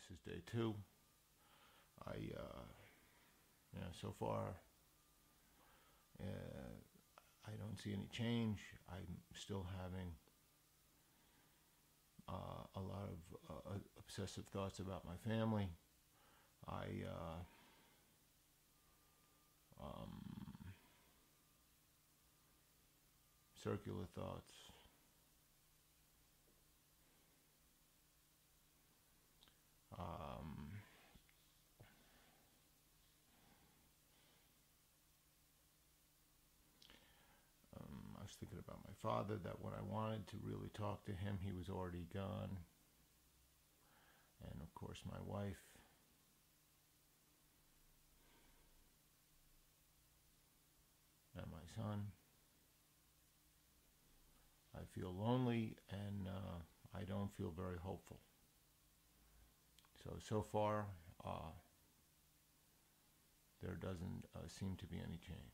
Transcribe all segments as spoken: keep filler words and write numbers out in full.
this is day two. I, uh, you know, so far, uh, I don't see any change. I'm still having uh, a lot of uh, obsessive thoughts about my family. I, uh, um, circular thoughts. Um, um, I was thinking about my father, that when I wanted to really talk to him, he was already gone. And of course, my wife. And my son. I feel lonely, and uh, I don't feel very hopeful. So, so far, uh, there doesn't uh, seem to be any change.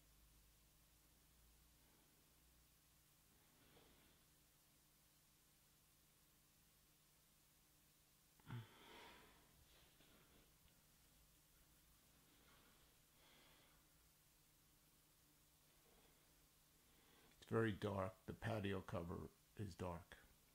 It's very dark. The patio cover is dark.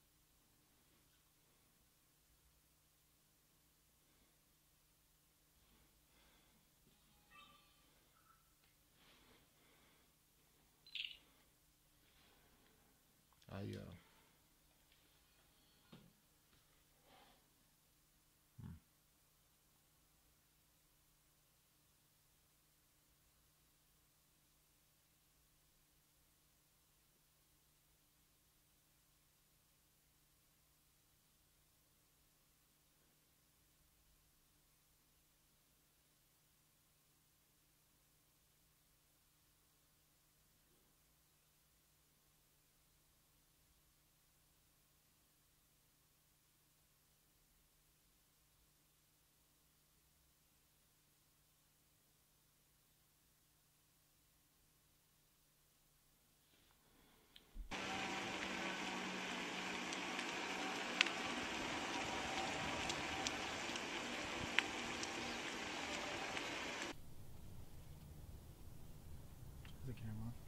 I, uh, hmm. Is the camera on?